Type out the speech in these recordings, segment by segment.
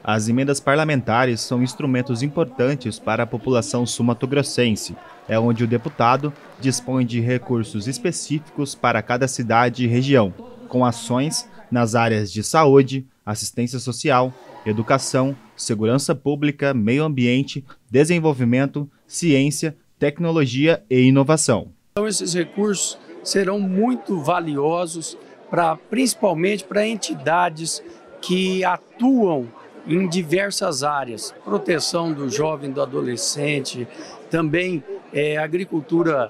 As emendas parlamentares são instrumentos importantes para a população sul-mato-grossense. É onde o deputado dispõe de recursos específicos para cada cidade e região, com ações nas áreas de saúde, assistência social, educação, segurança pública, meio ambiente, desenvolvimento, ciência, tecnologia e inovação. Então esses recursos serão muito valiosos principalmente para entidades que atuam em diversas áreas, proteção do jovem, do adolescente, também agricultura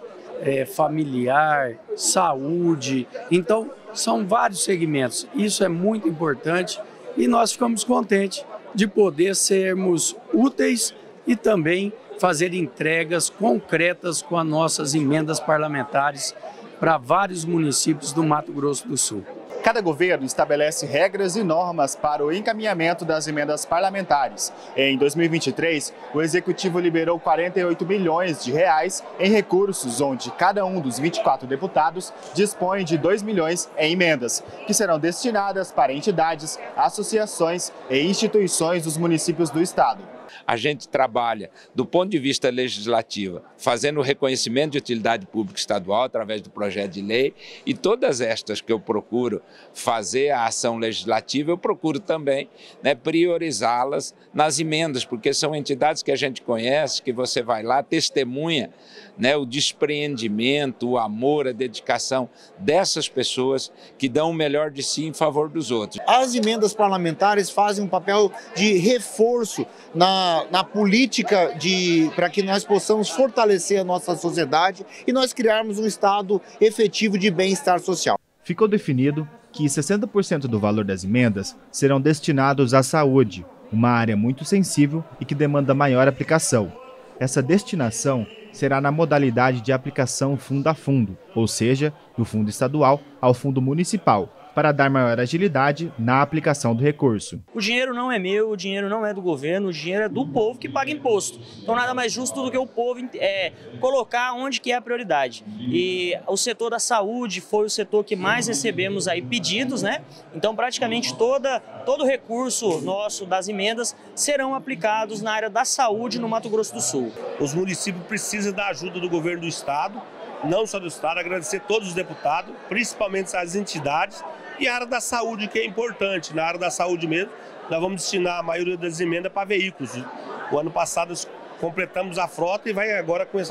familiar, saúde. Então, são vários segmentos. Isso é muito importante e nós ficamos contentes de poder sermos úteis e também fazer entregas concretas com as nossas emendas parlamentares para vários municípios do Mato Grosso do Sul. Cada governo estabelece regras e normas para o encaminhamento das emendas parlamentares. Em 2023, o Executivo liberou 48 milhões de reais em recursos, onde cada um dos 24 deputados dispõe de 2 milhões em emendas, que serão destinadas para entidades, associações e instituições dos municípios do estado. A gente trabalha do ponto de vista legislativo, fazendo o reconhecimento de utilidade pública estadual através do projeto de lei, e todas estas que eu procuro fazer a ação legislativa, eu procuro também priorizá-las nas emendas, porque são entidades que a gente conhece, que você vai lá, testemunha o despreendimento, o amor, a dedicação dessas pessoas que dão o melhor de si em favor dos outros. As emendas parlamentares fazem um papel de reforço na política para que nós possamos fortalecer a nossa sociedade e nós criarmos um estado efetivo de bem-estar social. Ficou definido que 60% do valor das emendas serão destinados à saúde, uma área muito sensível e que demanda maior aplicação. Essa destinação será na modalidade de aplicação fundo a fundo, ou seja, do fundo estadual ao fundo municipal, para dar maior agilidade na aplicação do recurso. O dinheiro não é meu, o dinheiro não é do governo, o dinheiro é do povo que paga imposto. Então nada mais justo do que o povo colocar onde que é a prioridade. E o setor da saúde foi o setor que mais recebemos aí pedidos, Então praticamente todo o recurso nosso das emendas serão aplicados na área da saúde no Mato Grosso do Sul. Os municípios precisam da ajuda do governo do estado, não só do estado, agradecer a todos os deputados, principalmente as entidades, e a área da saúde, que é importante. Na área da saúde mesmo, nós vamos destinar a maioria das emendas para veículos. O ano passado nós completamos a frota e vai agora com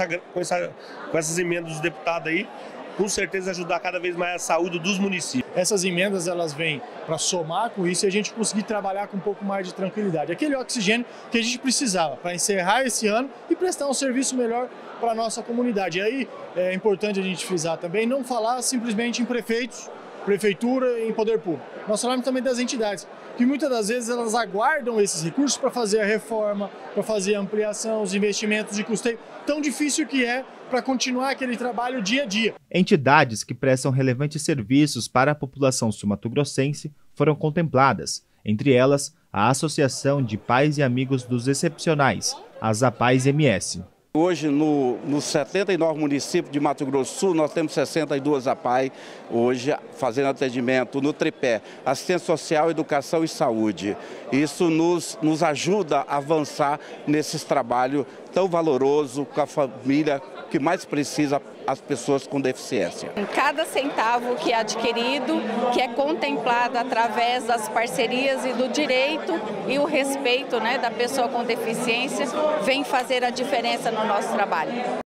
essas emendas dos deputados aí, com certeza ajudar cada vez mais a saúde dos municípios. Essas emendas elas vêm para somar com isso e a gente conseguir trabalhar com um pouco mais de tranquilidade. Aquele oxigênio que a gente precisava para encerrar esse ano e prestar um serviço melhor para a nossa comunidade. E aí é importante a gente frisar também, não falar simplesmente em prefeitos, prefeitura e em poder público. Nós falamos também das entidades, que muitas das vezes elas aguardam esses recursos para fazer a reforma, para fazer a ampliação, os investimentos de custeio, tão difícil que é para continuar aquele trabalho dia a dia. Entidades que prestam relevantes serviços para a população sul-mato-grossense foram contempladas, entre elas a Associação de Pais e Amigos dos Excepcionais, a APAES-MS. Hoje, nos 79 municípios de Mato Grosso do Sul, nós temos 62 APAES, hoje fazendo atendimento no tripé, assistência social, educação e saúde. Isso nos ajuda a avançar nesses trabalhos tão valorosos com a família que mais precisa, as pessoas com deficiência. Cada centavo que é adquirido, que é contemplado através das parcerias e do direito e o respeito da pessoa com deficiência, vem fazer a diferença no nosso trabalho.